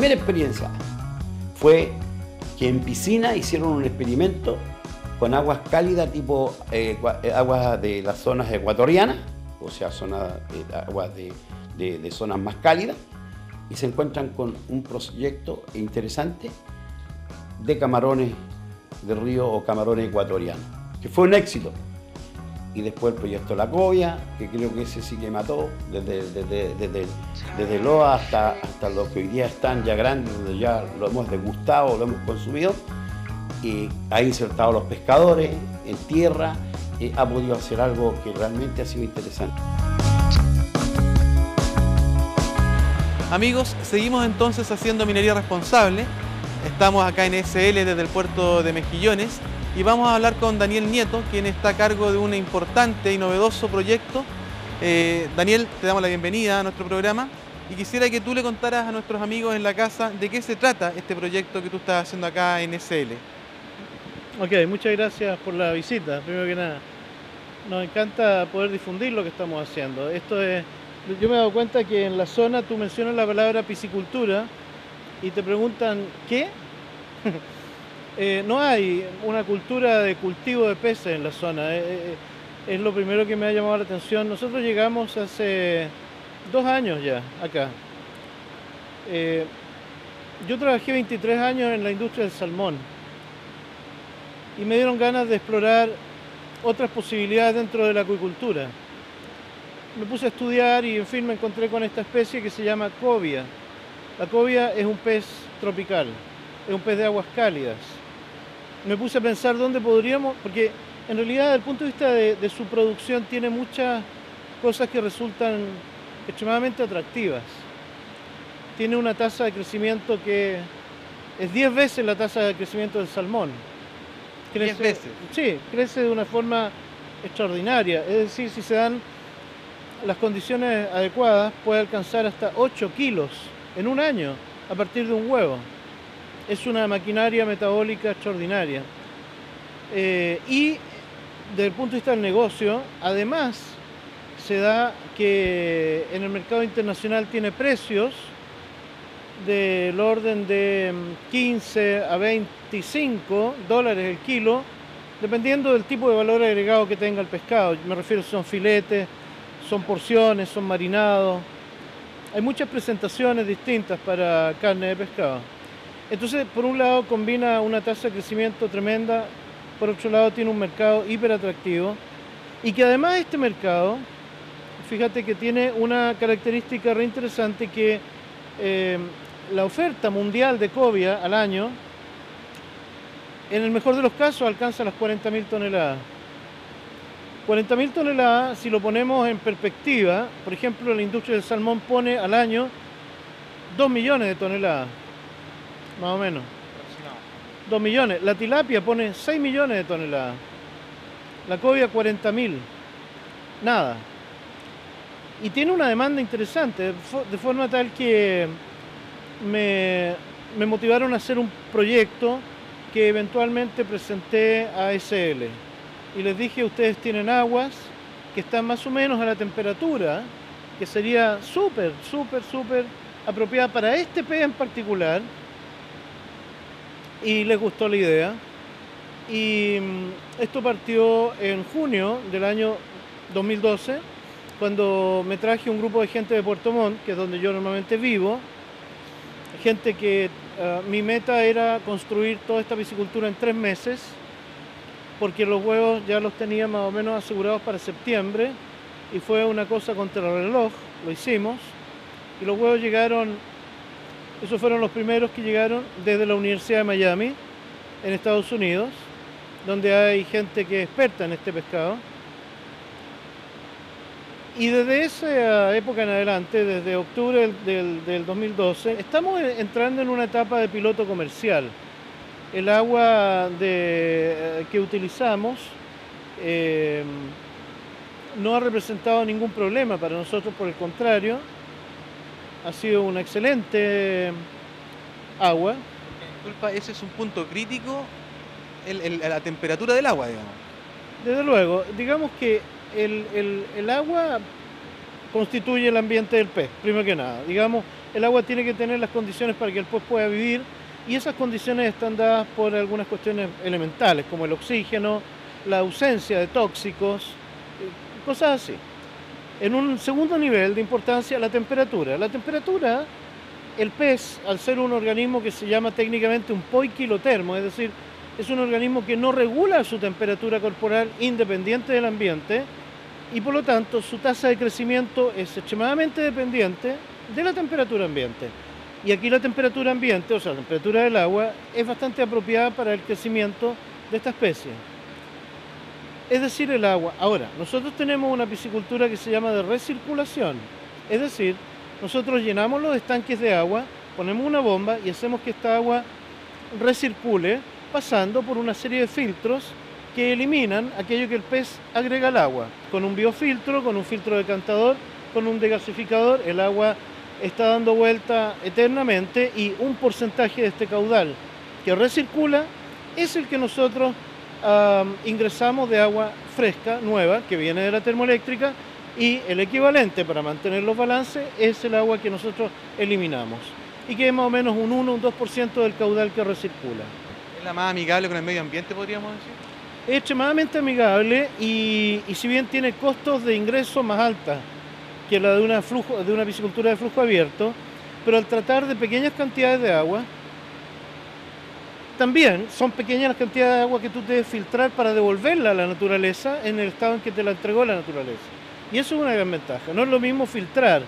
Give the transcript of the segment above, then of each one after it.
primera experiencia fue que en piscina hicieron un experimento con aguas cálidas tipo aguas de las zonas ecuatorianas, o sea, aguas de zonas más cálidas, y se encuentran con un proyecto interesante de camarones de río o camarones ecuatorianos, que fue un éxito. Y después el proyecto La Cobia, que creo que ese sí que mató, desde Loa hasta los que hoy día están ya grandes, donde ya lo hemos degustado, lo hemos consumido, y ha insertado a los pescadores en tierra, ha podido hacer algo que realmente ha sido interesante. Amigos, seguimos entonces haciendo minería responsable. Estamos acá en SL desde el puerto de Mejillones y vamos a hablar con Daniel Nieto, quien está a cargo de un importante y novedoso proyecto. Daniel, te damos la bienvenida a nuestro programa y quisiera que tú le contaras a nuestros amigos en la casa de qué se trata este proyecto que tú estás haciendo acá en SL. Ok, muchas gracias por la visita. Primero que nada, nos encanta poder difundir lo que estamos haciendo. Yo me he dado cuenta que en la zona tú mencionas la palabra piscicultura y te preguntan ¿qué? No hay una cultura de cultivo de peces en la zona. Es lo primero que me ha llamado la atención. Nosotros llegamos hace 2 años ya acá. Yo trabajé 23 años en la industria del salmón y me dieron ganas de explorar otras posibilidades dentro de la acuicultura. Me puse a estudiar y en fin me encontré con esta especie que se llama cobia. La cobia es un pez tropical, es un pez de aguas cálidas. Me puse a pensar dónde podríamos, porque en realidad desde el punto de vista de su producción tiene muchas cosas que resultan extremadamente atractivas. Tiene una tasa de crecimiento que es 10 veces la tasa de crecimiento del salmón. ¿10 veces? Sí, crece de una forma extraordinaria. Es decir, si se dan las condiciones adecuadas, puede alcanzar hasta 8 kilos en un año a partir de un huevo. Es una maquinaria metabólica extraordinaria. Y desde el punto de vista del negocio, además, se da que en el mercado internacional tiene precios del orden de 15 a 25 dólares el kilo, dependiendo del tipo de valor agregado que tenga el pescado. Me refiero si son filetes, son porciones, son marinados. Hay muchas presentaciones distintas para carne de pescado. Entonces, por un lado, combina una tasa de crecimiento tremenda, por otro lado, tiene un mercado hiper atractivo y que además este mercado, fíjate que tiene una característica re interesante que la oferta mundial de cobia al año, en el mejor de los casos, alcanza las 40.000 toneladas. 40.000 toneladas, si lo ponemos en perspectiva, por ejemplo, la industria del salmón pone al año 2 millones de toneladas, más o menos. 2 millones. La tilapia pone 6 millones de toneladas. La cobia 40.000. Nada. Y tiene una demanda interesante, de forma tal que me motivaron a hacer un proyecto que eventualmente presenté a SL. Y les dije, ustedes tienen aguas que están más o menos a la temperatura, que sería súper apropiada para este pez en particular. Y les gustó la idea. Y esto partió en junio del año 2012, cuando me traje un grupo de gente de Puerto Montt, que es donde yo normalmente vivo. Gente que mi meta era construir toda esta piscicultura en 3 meses, porque los huevos ya los tenía más o menos asegurados para septiembre, y fue una cosa contra el reloj, lo hicimos, y los huevos llegaron, esos fueron los primeros que llegaron desde la Universidad de Miami, en Estados Unidos, donde hay gente que es experta en este pescado. Y desde esa época en adelante, desde octubre del 2012, estamos entrando en una etapa de piloto comercial. El agua que utilizamos no ha representado ningún problema para nosotros, por el contrario, ha sido una excelente agua. Disculpa, ese es un punto crítico, la temperatura del agua, digamos. Desde luego, digamos que el agua constituye el ambiente del pez, primero que nada. Digamos, el agua tiene que tener las condiciones para que el pez pueda vivir y esas condiciones están dadas por algunas cuestiones elementales, como el oxígeno, la ausencia de tóxicos, cosas así. En un segundo nivel de importancia, la temperatura. La temperatura, el pez, al ser un organismo que se llama técnicamente un poiquilotermo, es decir, es un organismo que no regula su temperatura corporal independiente del ambiente y por lo tanto su tasa de crecimiento es extremadamente dependiente de la temperatura ambiente. Y aquí la temperatura ambiente, o sea, la temperatura del agua, es bastante apropiada para el crecimiento de esta especie. Es decir, el agua. Ahora, nosotros tenemos una piscicultura que se llama de recirculación. Es decir, nosotros llenamos los estanques de agua, ponemos una bomba y hacemos que esta agua recircule pasando por una serie de filtros que eliminan aquello que el pez agrega al agua. Con un biofiltro, con un filtro decantador, con un degasificador, el agua está dando vuelta eternamente y un porcentaje de este caudal que recircula es el que nosotros ingresamos de agua fresca, nueva, que viene de la termoeléctrica y el equivalente para mantener los balances es el agua que nosotros eliminamos y que es más o menos un 1 o un 2% del caudal que recircula. ¿Es la más amigable con el medio ambiente, podríamos decir? Es extremadamente amigable y si bien tiene costos de ingreso más altos que la de una piscicultura de flujo abierto, pero al tratar de pequeñas cantidades de agua, también son pequeñas las cantidades de agua que tú debes filtrar para devolverla a la naturaleza en el estado en que te la entregó la naturaleza. Y eso es una gran ventaja. No es lo mismo filtrar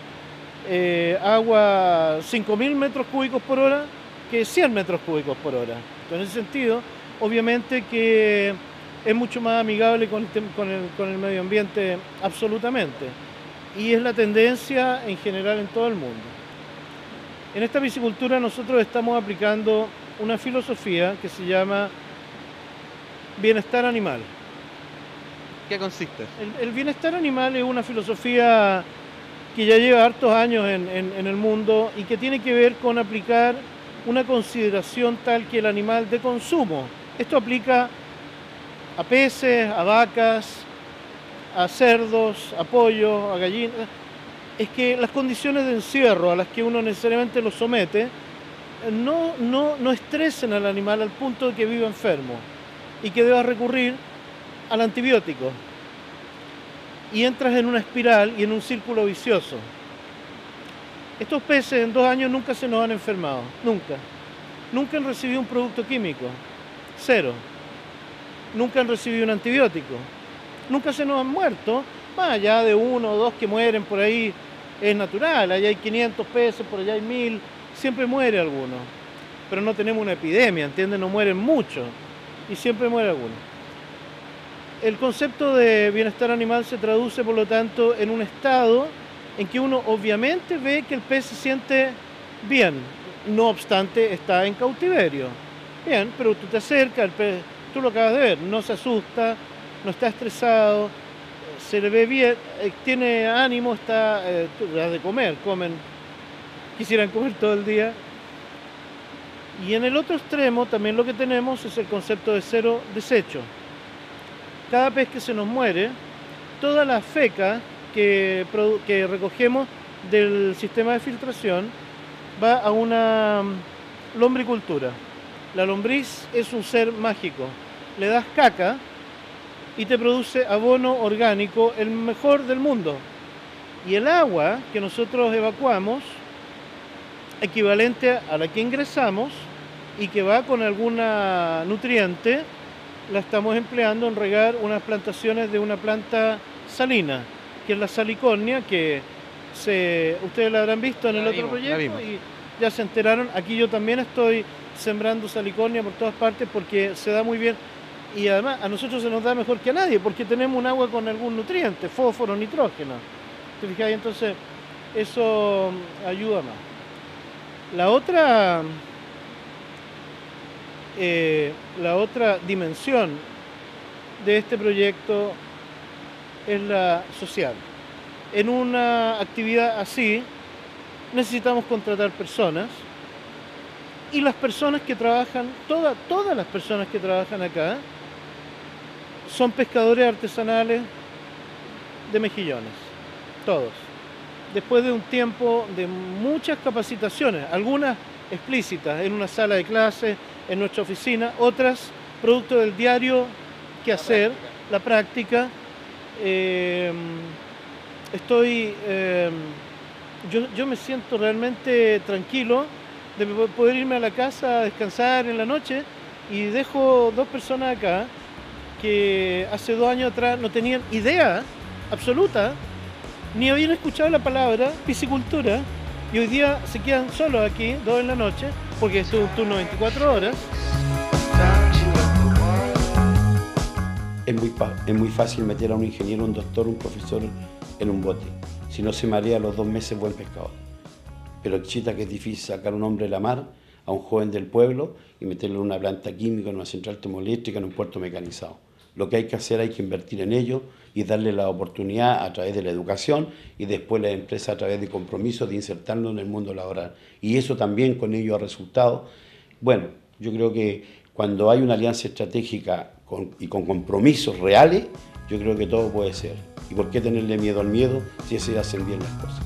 agua 5.000 metros cúbicos por hora que 100 metros cúbicos por hora. Entonces, en ese sentido, obviamente que es mucho más amigable con el medio ambiente, absolutamente. Y es la tendencia en general en todo el mundo. En esta piscicultura nosotros estamos aplicando una filosofía que se llama bienestar animal. ¿Qué consiste? El bienestar animal es una filosofía que ya lleva hartos años en el mundo y que tiene que ver con aplicar una consideración tal que el animal de consumo. Esto aplica a peces, a vacas, a cerdos, a pollos, a gallinas. Es que las condiciones de encierro a las que uno necesariamente lo somete no estresen al animal al punto de que viva enfermo y que deba recurrir al antibiótico. Y entras en una espiral y en un círculo vicioso. Estos peces en 2 años nunca se nos han enfermado, nunca. Nunca han recibido un producto químico, 0. Nunca han recibido un antibiótico. Nunca se nos han muerto, más allá de 1 o 2 que mueren por ahí, es natural, allá hay 500 peces, por allá hay 1000, siempre muere alguno. Pero no tenemos una epidemia, ¿entiendes? No mueren muchos y siempre muere alguno. El concepto de bienestar animal se traduce, por lo tanto, en un estado en que uno obviamente ve que el pez se siente bien, no obstante está en cautiverio. Bien, pero tú te acercas, el pez, tú lo acabas de ver, no se asusta, no está estresado, se le ve bien, tiene ánimo, está de comer, quisieran comer todo el día. Y en el otro extremo también lo que tenemos es el concepto de cero desecho. Cada pez que se nos muere, toda la feca que recogemos del sistema de filtración va a una lombricultura. La lombriz es un ser mágico. Le das caca y te produce abono orgánico, el mejor del mundo. Y el agua que nosotros evacuamos, equivalente a la que ingresamos y que va con alguna nutriente, la estamos empleando en regar unas plantaciones de una planta salina, que es la salicornia, que ustedes la habrán visto en el otro proyecto y ya se enteraron. Aquí yo también estoy sembrando salicornia por todas partes porque se da muy bien y además a nosotros se nos da mejor que a nadie porque tenemos un agua con algún nutriente, fósforo, nitrógeno. ¿Te fijas? Entonces eso ayuda más. La otra dimensión de este proyecto es la social. En una actividad así necesitamos contratar personas y las personas que trabajan, todas las personas que trabajan acá son pescadores artesanales de mejillones, todos. después de un tiempo de muchas capacitaciones, algunas explícitas en una sala de clase, en nuestra oficina, otras producto del diario quehacer, la práctica. Yo me siento realmente tranquilo de poder irme a la casa a descansar en la noche, y dejo 2 personas acá que hace 2 años atrás no tenían idea absoluta, ni habían escuchado la palabra piscicultura, y hoy día se quedan solos aquí, 2 en la noche, porque es un turno 24 horas. Es muy fácil meter a un ingeniero, un doctor, un profesor en un bote. Si no se marea, a los 2 meses buen pescador. Pero chita que es difícil sacar a un hombre de la mar, a un joven del pueblo, y meterlo en una planta química, en una central termoeléctrica, en un puerto mecanizado. Lo que hay que hacer, hay que invertir en ello y darle la oportunidad a través de la educación, y después la empresa a través de compromisos de insertarnos en el mundo laboral. Y eso también con ello ha resultado. Bueno, yo creo que cuando hay una alianza estratégica y con compromisos reales, yo creo que todo puede ser. ¿Y por qué tenerle miedo al miedo si se hacen bien las cosas?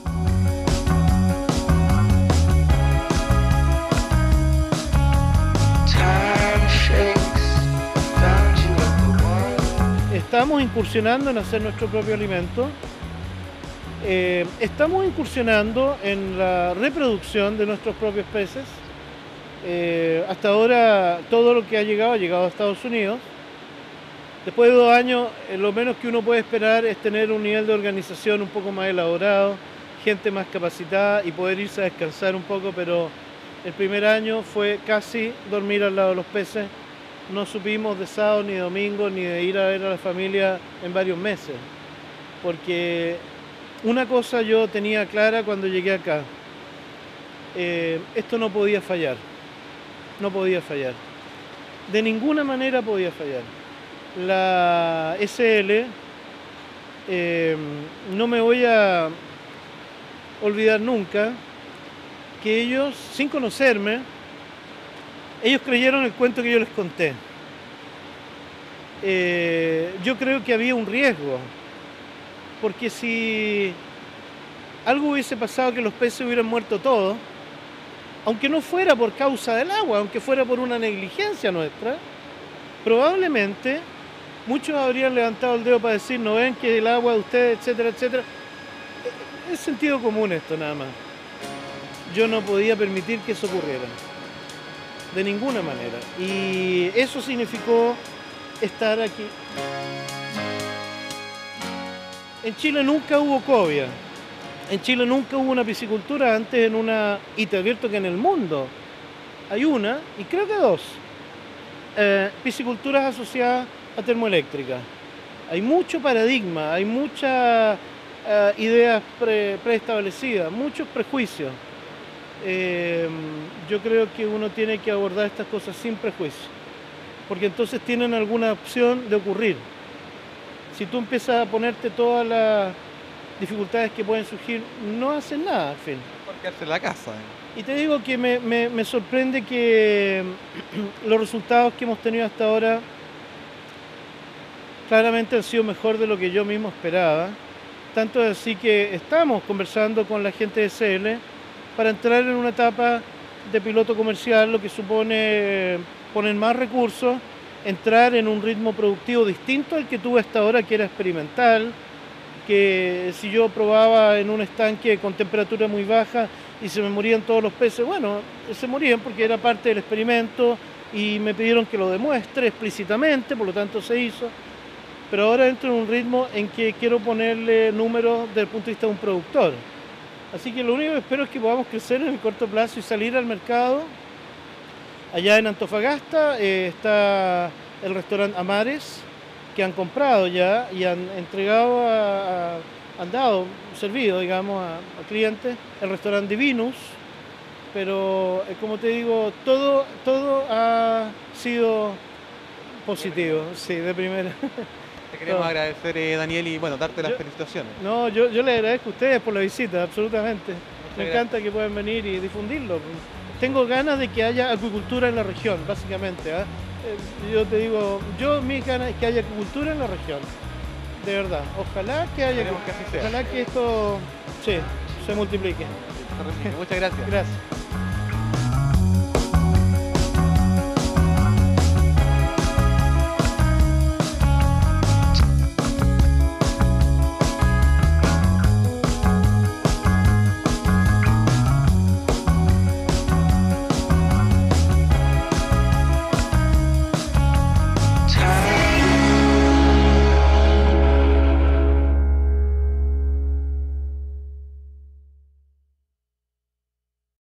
Estamos incursionando en hacer nuestro propio alimento. Estamos incursionando en la reproducción de nuestros propios peces. Hasta ahora todo lo que ha llegado a Estados Unidos. Después de 2 años, lo menos que uno puede esperar es tener un nivel de organización un poco más elaborado, gente más capacitada y poder irse a descansar un poco, pero el primer año fue casi dormir al lado de los peces. No supimos de sábado ni domingo ni de ir a ver a la familia en varios meses, porque una cosa yo tenía clara cuando llegué acá: esto no podía fallar, no podía fallar, de ninguna manera podía fallar. La SL, no me voy a olvidar nunca que ellos, sin conocerme, ellos creyeron el cuento que yo les conté. Yo creo que había un riesgo, porque si algo hubiese pasado, que los peces hubieran muerto todos, aunque no fuera por causa del agua, aunque fuera por una negligencia nuestra, probablemente muchos habrían levantado el dedo para decir: no ven que el agua de ustedes, etcétera, etcétera. Es sentido común esto, nada más. Yo no podía permitir que eso ocurriera, de ninguna manera. Y eso significó estar aquí. En Chile nunca hubo cobia. En Chile nunca hubo una piscicultura antes en una... Y te advierto que en el mundo hay una, y creo que 2, pisciculturas asociadas a termoeléctrica. Hay mucho paradigma, hay muchas ideas preestablecidas, muchos prejuicios. Yo creo que uno tiene que abordar estas cosas sin prejuicio, porque entonces tienen alguna opción de ocurrir. Si tú empiezas a ponerte todas las dificultades que pueden surgir, no hacen nada, al fin. Por quedarse en la casa. Y te digo que me sorprende que los resultados que hemos tenido hasta ahora claramente han sido mejor de lo que yo mismo esperaba. Tanto es así que estamos conversando con la gente de SL para entrar en una etapa de piloto comercial, lo que supone poner más recursos, entrar en un ritmo productivo distinto al que tuve hasta ahora, que era experimental, que si yo probaba en un estanque con temperatura muy baja y se me morían todos los peces, bueno, se morían porque era parte del experimento y me pidieron que lo demuestre explícitamente, por lo tanto se hizo. Pero ahora entro en un ritmo en que quiero ponerle números desde el punto de vista de un productor. Así que lo único que espero es que podamos crecer en el corto plazo y salir al mercado. Allá en Antofagasta está el restaurante Amares, que han comprado ya y han entregado, han dado servido, digamos, a clientes, el restaurante Divinus, pero como te digo, todo ha sido positivo, sí, de primera. Te queremos agradecer, Daniel, y bueno, darte las felicitaciones. No, yo le agradezco a ustedes por la visita, absolutamente. Me encanta que puedan venir y difundirlo. Tengo ganas de que haya acuicultura en la región, básicamente. Yo te digo, mis ganas es que haya acuicultura en la región. de verdad. Ojalá que haya, Esperemos que así sea. ojalá que esto sí, se multiplique. Muchas gracias. Gracias.